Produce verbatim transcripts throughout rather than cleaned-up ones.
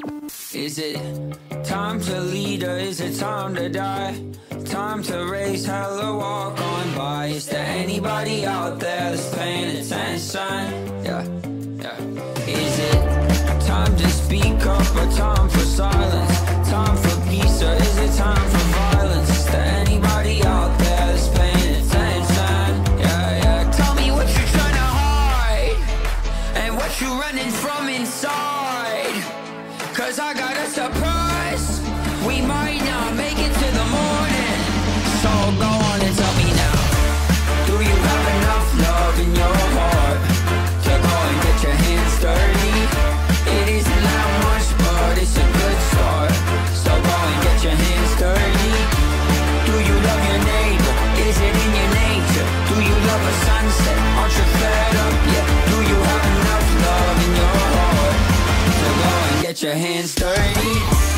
Is it time to lead or is it time to die? Time to raise hell or walk on by. Is there anybody out there that's paying attention? Yeah, yeah. Is it time to speak up or time for silence? Time for peace or is it time for violence? Is there anybody out there that's paying attention? Yeah, yeah. Tell me what you're trying to hide and what you're running from inside. Cause I got a surprise. We might not make it to the morning. So go on and tell me now. Do you have enough love in your heart to go and get your hands dirty? It isn't that much, but it's a good start. So go and get your hands dirty. Do you love your neighbor? Is it in your nature? Do you love a sunset? Aren't you fed up? Yeah. Do you have enough love in your heart to go and get your hands dirty?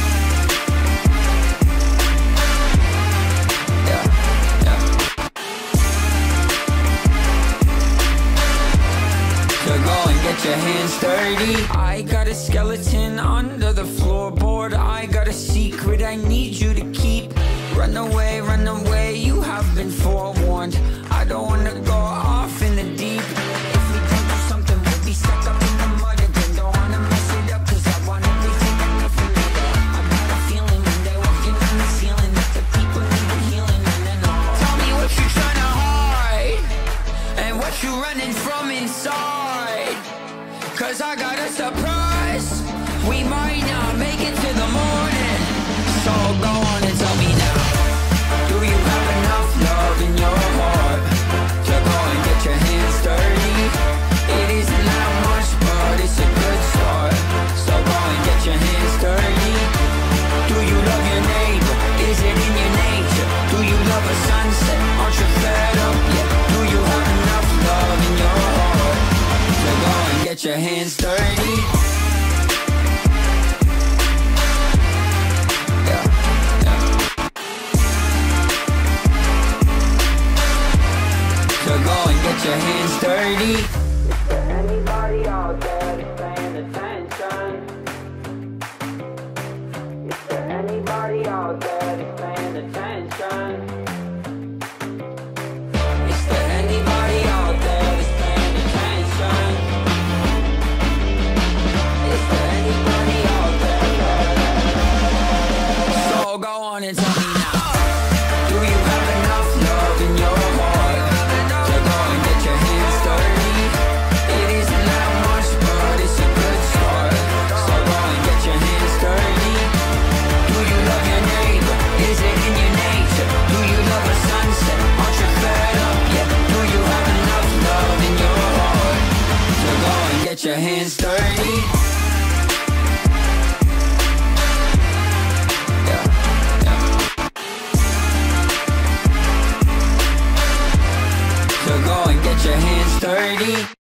Get your hands dirty. I got a skeleton under the floorboard. I got a secret I need you to keep. Run away, run away, you have been forewarned. I don't wanna go off in the deep. If we don't do something, we'll be stuck up in the mud again. Don't wanna mess it up, cause I want everything and nothing together. I got a feeling when they're walking on the ceiling that the people need a healing and then all. Tell me what you're trying to hide and what you're running from inside. Cause I got a surprise. We might not make it to the morning. So go on and tell me now. Do you have enough love in your heart to go and get your hands dirty? It isn't that much, but it's a good start. So go and get your hands dirty. Do you love your neighbor? Is it in your nature? Do you love a sunset? Aren't you fed up? Yeah. Do you have enough love in your heart to go and get your hands dirty? Yeah, yeah. To go and get your hands dirty. Is there anybody out there that's paying attention? Is there anybody out there that's paying attention? Is there anybody out there that's paying attention? Is there anybody out there? So go on and tell me now. Do you have enough love in your heart to go and get your hands dirty? It isn't that much, but it's a good start. So go and get your hands dirty. Do you love your neighbor? Is it in your nature? Do you love a sunset? Aren't you fed up? Yeah. Do you have enough love in your heart to go and get your hands dirty? Yeah, yeah. To go and get your hands dirty.